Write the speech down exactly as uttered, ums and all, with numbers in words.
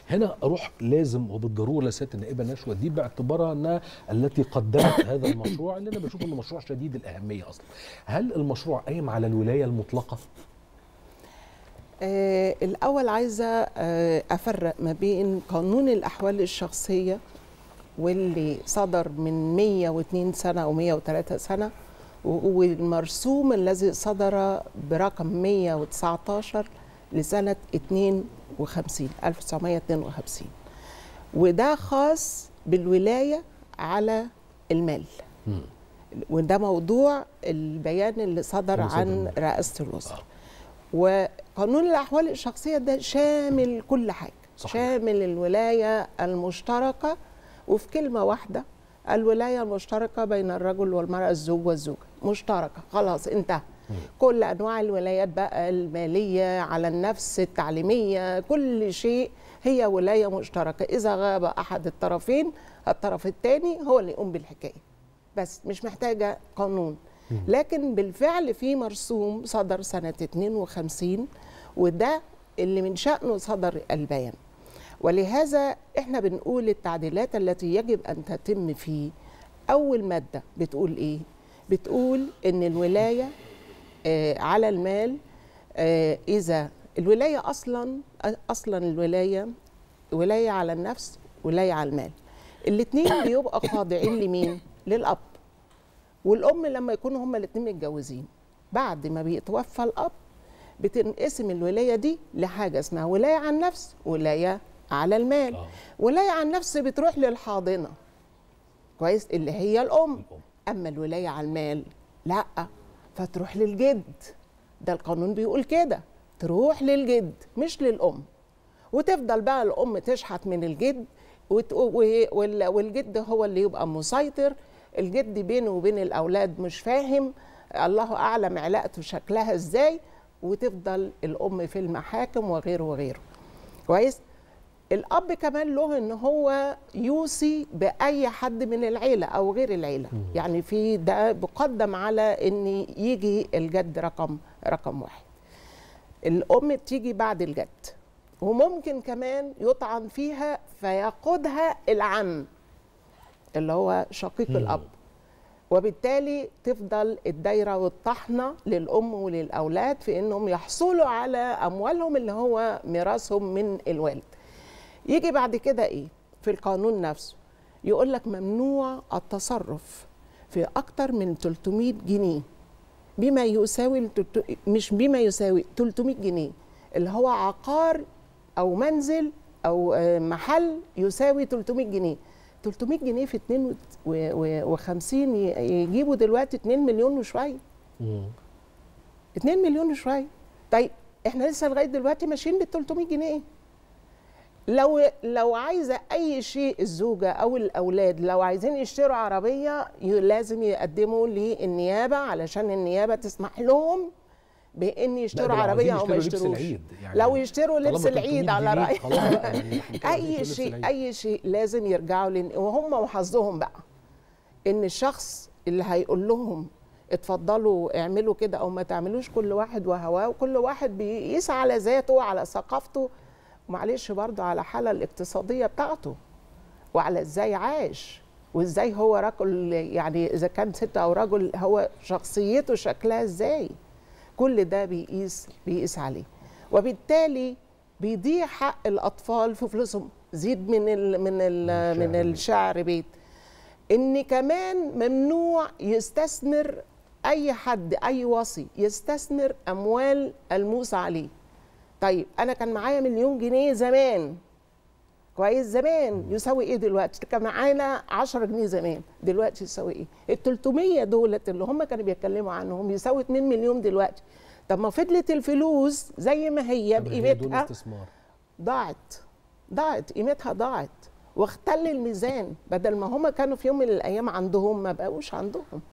هنا اروح لازم وبالضروره لسياده النائبه نشوى دي باعتبارها انها التي قدمت هذا المشروع اللي انا بشوف انه مشروع شديد الاهميه اصلا. هل المشروع قايم على الولايه المطلقه؟ آه الاول عايزه آه افرق ما بين قانون الاحوال الشخصيه واللي صدر من مئة واثنين سنه او مئة وثلاثة سنه، والمرسوم الذي صدر برقم مئة وتسعة عشر لسنه اثنين وخمسين ألف وتسعمئة واثنين وخمسين، وده خاص بالولايه على المال. م. وده موضوع البيان اللي صدر عن رئاسه الوزراء. وقانون الاحوال الشخصيه ده شامل كل حاجه، صحيح. شامل الولايه المشتركه، وفي كلمه واحده الولايه المشتركه بين الرجل والمراه، الزوج والزوجه مشتركه، خلاص انتهى. كل انواع الولايات بقى، الماليه، على النفس، التعليميه، كل شيء هي ولايه مشتركه. اذا غاب احد الطرفين الطرف الثاني هو اللي يقوم بالحكايه، بس مش محتاجه قانون. لكن بالفعل في مرسوم صدر سنه اثنين وخمسين، وده اللي من شأنه صدر البيان. ولهذا احنا بنقول التعديلات التي يجب ان تتم فيه. اول ماده بتقول ايه؟ بتقول ان الولايه آه على المال، آه اذا الولايه اصلا اصلا الولايه ولايه على النفس، ولايه على المال، الاثنين بيبقى خاضعين لمين؟ للاب والام. لما يكونوا هما الاثنين متجوزين، بعد ما بيتوفى الاب بتنقسم الولايه دي لحاجه اسمها ولايه على النفس، ولايه على المال. آه. ولايه على النفس بتروح للحاضنه، كويس، اللي هي الام. الأم. اما الولايه على المال لا، فتروح للجد. ده القانون بيقول كده، تروح للجد مش للام. وتفضل بقى الام تشحت من الجد، والجد هو اللي يبقى مسيطر. الجد بينه وبين الاولاد مش فاهم، الله اعلم علاقته شكلها ازاي، وتفضل الام في المحاكم وغيره وغيره، كويس. الاب كمان له ان هو يوصي باي حد من العيله او غير العيله، يعني في ده بقدم على ان يجي الجد رقم رقم واحد. الام بتيجي بعد الجد، وممكن كمان يطعن فيها فيقودها العم اللي هو شقيق الاب، وبالتالي تفضل الدايره والطحنه للام وللاولاد في انهم يحصلوا على اموالهم اللي هو ميراثهم من الوالد. يجي بعد كده ايه في القانون نفسه؟ يقول لك ممنوع التصرف في اكتر من ثلاثمئة جنيه بما يساوي، مش بما يساوي ثلاثمئة جنيه، اللي هو عقار او منزل او محل يساوي ثلاثمئة جنيه. ثلاثمئة جنيه في اثنين وخمسين يجيبوا دلوقتي اثنين مليون وشويه. اثنين مليون وشويه. طيب احنا لسه لغايه دلوقتي ماشيين بال ثلاثمئة جنيه. لو لو عايزه اي شيء الزوجه او الاولاد لو عايزين يشتروا عربيه لازم يقدموا للنيابه علشان النيابه تسمح لهم بان يشتروا عربيه او ما يشتروش. يعني لو يشتروا لبس العيد على راي يعني اي شيء اي شيء لازم يرجعوا لن... وهم وحظهم بقى ان الشخص اللي هيقول لهم اتفضلوا اعملوا كده او ما تعملوش، كل واحد وهواه، وكل واحد بيقيس على ذاته وعلى ثقافته، ومعلش برضه على الحاله الاقتصاديه بتاعته وعلى ازاي عاش وازاي هو رجل، يعني اذا كان ست او رجل هو شخصيته شكلها ازاي. كل ده بيقيس بيقيس عليه، وبالتالي بيضيع حق الاطفال في فلوسهم. زيد من ال من ال من الشعر بيت ان كمان ممنوع يستثمر اي حد، اي وصي يستثمر اموال الموصى عليه. طيب انا كان معايا مليون جنيه زمان، كويس، زمان يساوي ايه دلوقتي؟ كان معانا عشرة جنيه زمان، دلوقتي يساوي ايه؟ ال ثلاثمئة دولت اللي هم كانوا بيتكلموا عنهم يساوي اثنين مليون دلوقتي. طب ما فضلت الفلوس زي ما هي بقيمتها، ضاعت ضاعت قيمتها ضاعت، واختل الميزان. بدل ما هم كانوا في يوم من الايام عندهم ما بقوش عندهم.